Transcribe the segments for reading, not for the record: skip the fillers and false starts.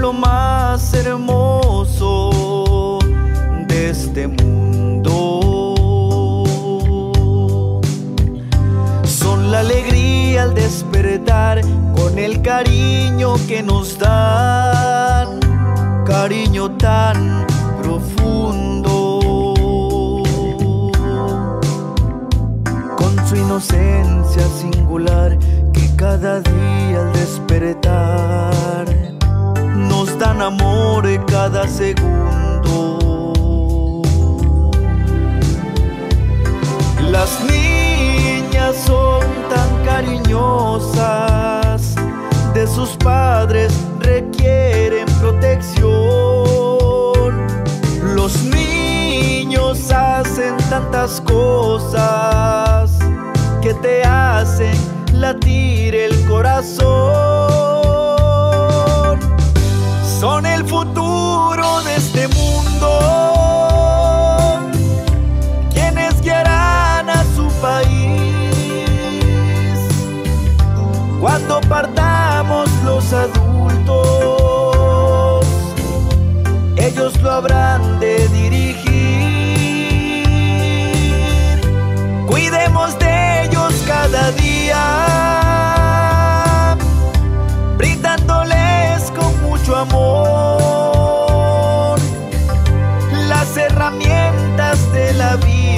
lo más hermoso de este mundo. Son la alegría al despertar con el cariño que nos dan, cariño tan profundo. Con su inocencia singular que cada día al despertar nos dan amor cada segundo. Las niñas son tan cariñosas, de sus padres requieren protección. Los niños hacen tantas cosas que te hacen latir el corazón. Son el futuro de este mundo, quienes guiarán a su país. Cuando partamos los adultos, ellos lo habrán de dirigir. Cuidemos de ellos cada día, brindándoles con mucho amor las herramientas de la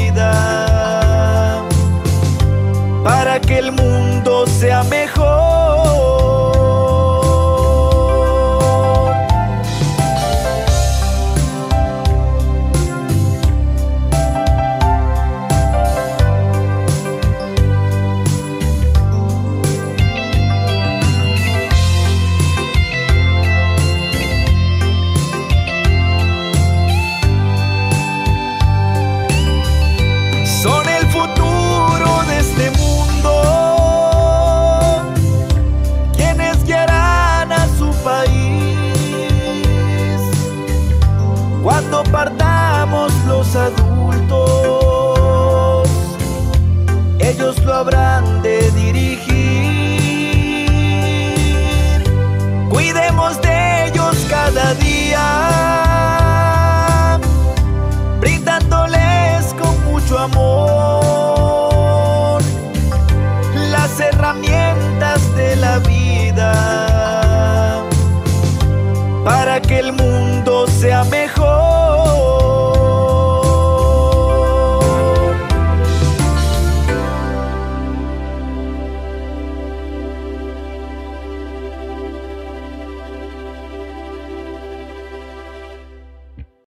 vida para que el mundo sea mejor. Son el futuro de este mundo, quienes guiarán a su país. Cuando partamos los adultos, ellos lo habrán de dirigir. Cuidemos de ellos cada día, brindándoles con mucho amor las herramientas de la vida para que el mundo sea mejor.